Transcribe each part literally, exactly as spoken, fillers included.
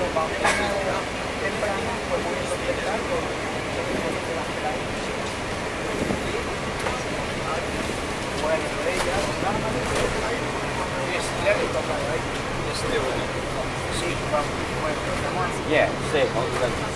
Yeah, safe. I'll do that.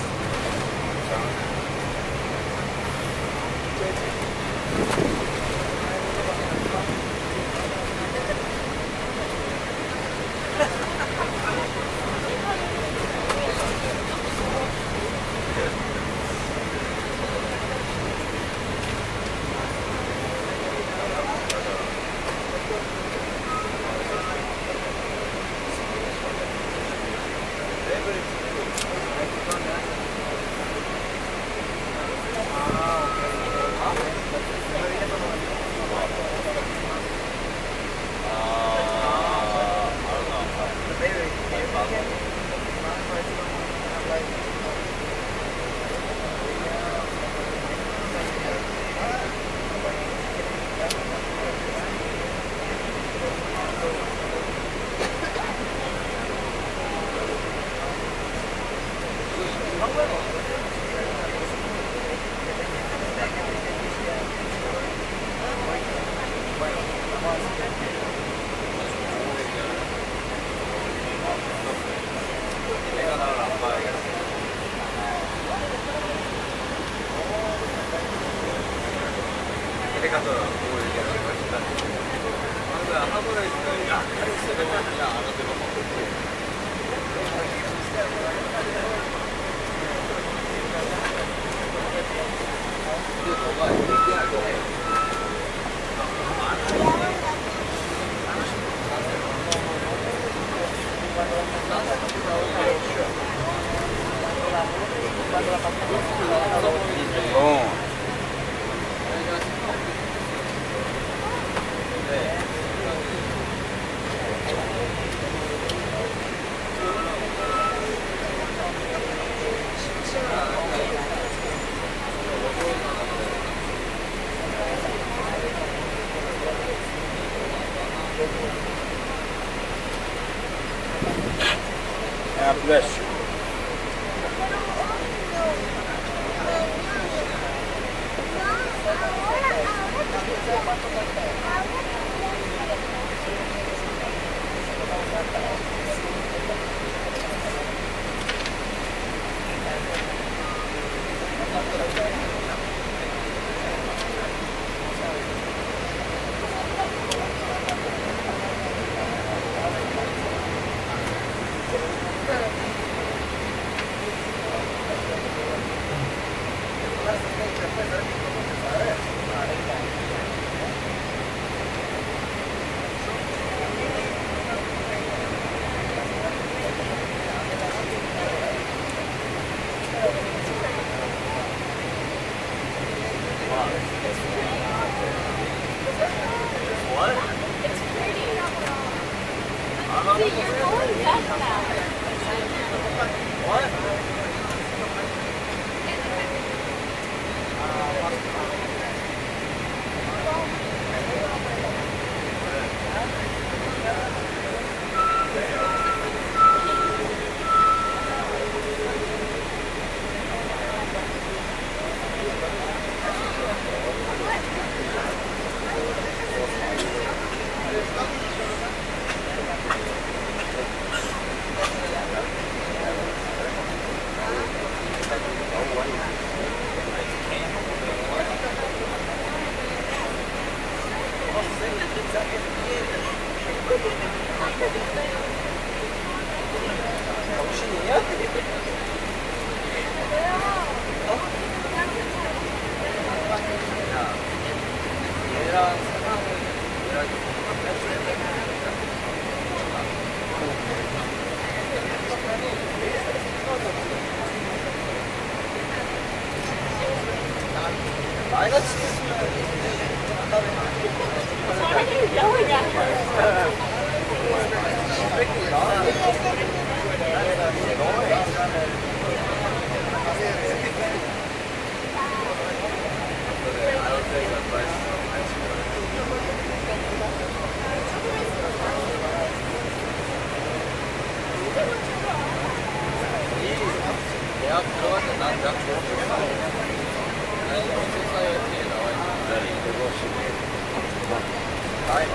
God bless you.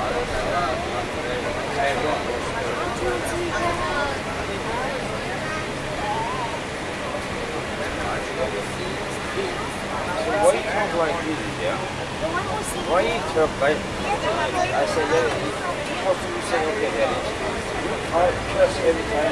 Why you talk like this, yeah? Why you talk like I say, yeah, you're supposed to be saying, okay, daddy. You talk just every time.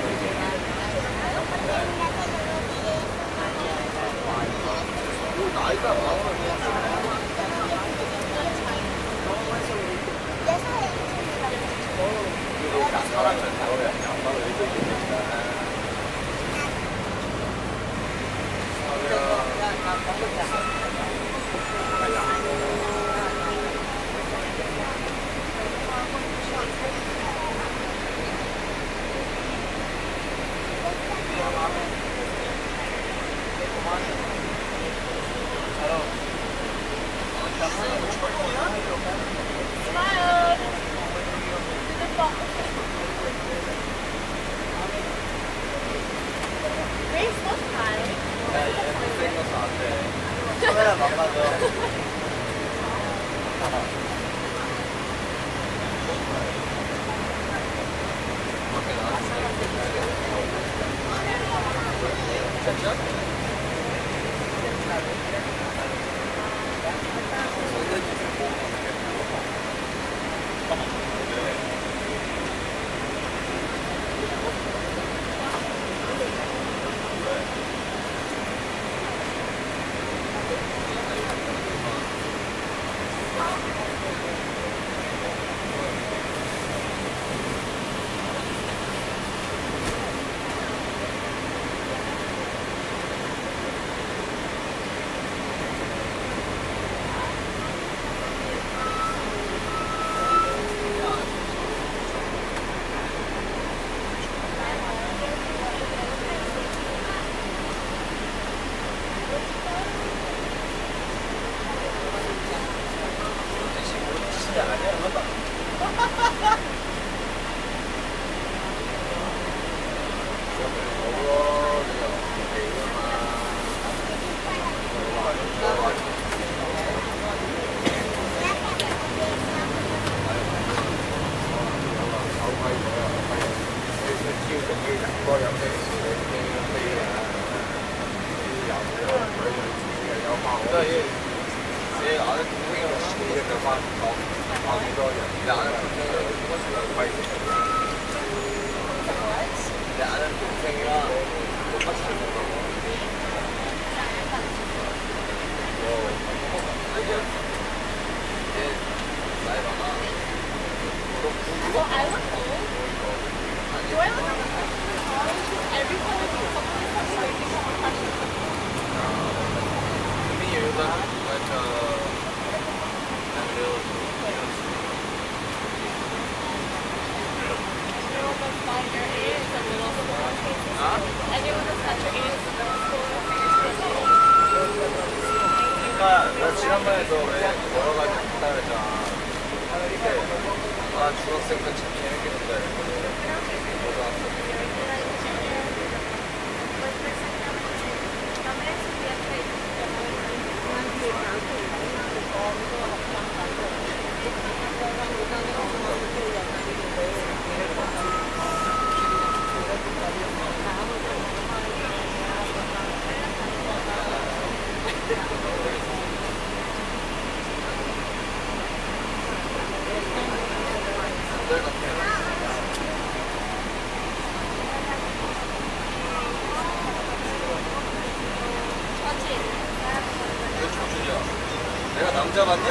내가 남자 맞냐?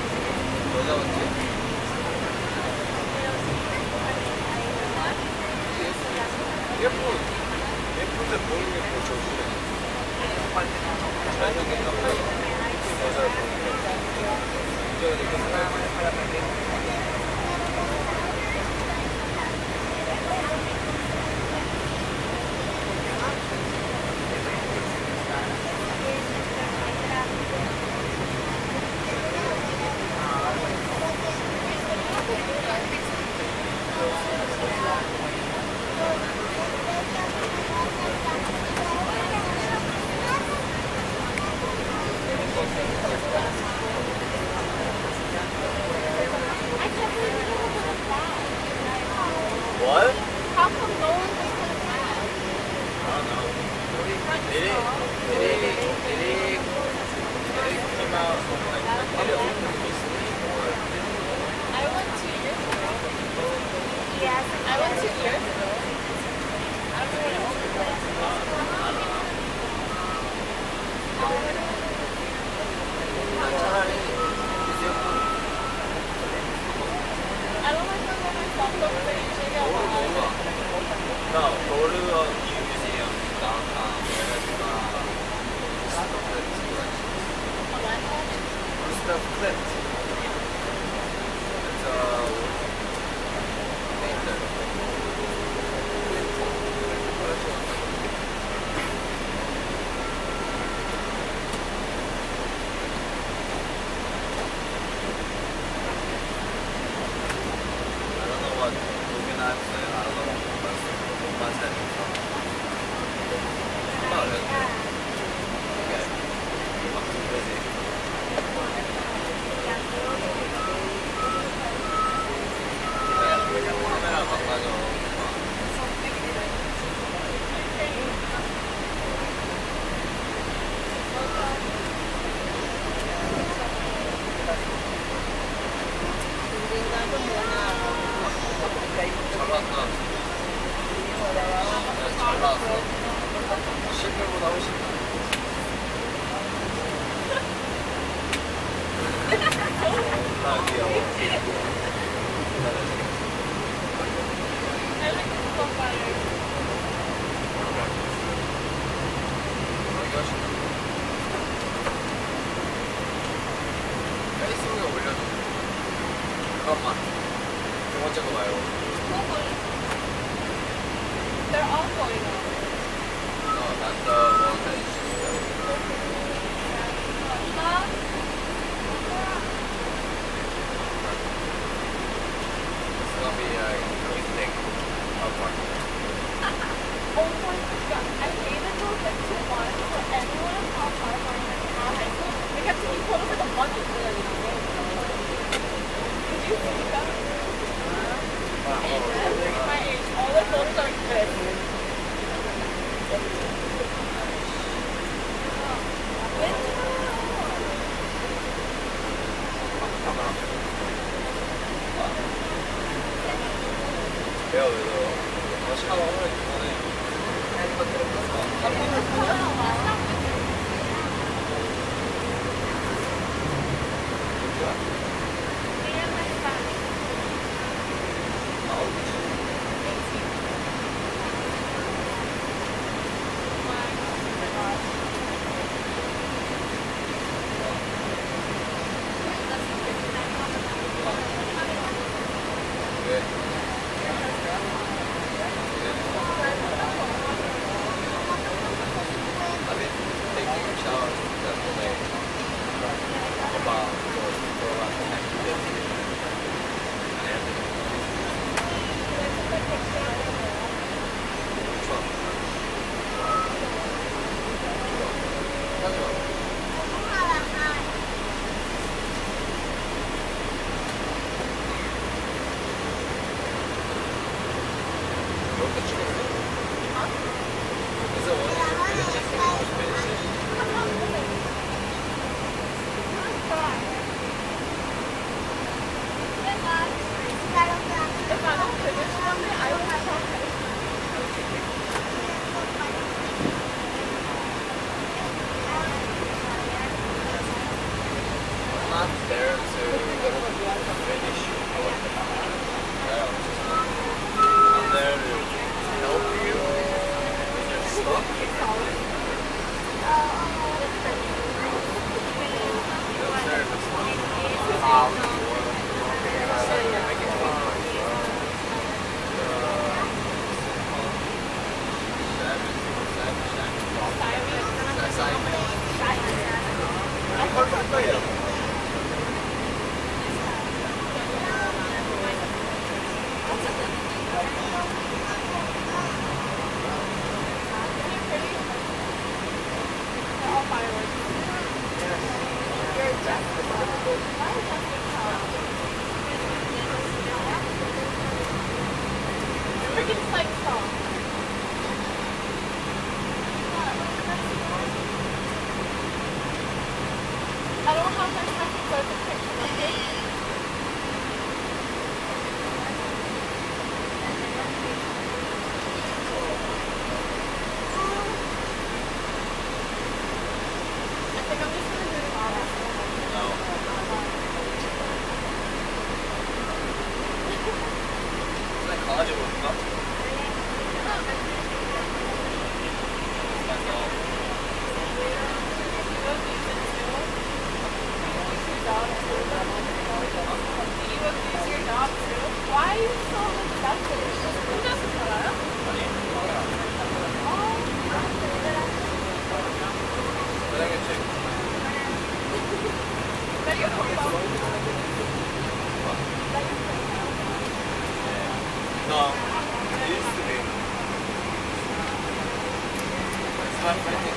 여자 맞지? 예쁜 예쁜데 보이는 게 더 좋지. 잘생긴 남자가 여자를 보는 게 이제 이렇게 생각해. No, go to a museum downtown where has uh, stuff clipped collections. Stuff clipped. It's uh, painter. I don't know what organized it. I don't know what what's that from. About it. Okay. I'm too busy. 카메라 바꿔줘. 잘 나왔다. 잘 나왔어. 실물보다 훨씬 나 귀여워. 페이스북에 올려줘. 잠깐만. 두 번째 거 말고. They're all going on. No, not the one that you should Huh? It's gonna be a great thing. Oh my god, I hated those like two months for everyone from Harbor and Meadowlands. We kept taking photos like a month before that, you know. Did you see that? My age, all the photos are good. 내가 그래서 다시 한번 오늘 이번에 건가? Why are you so productive? 혼자서 살아요? 사장님 책. No, it used to be. It's not printing.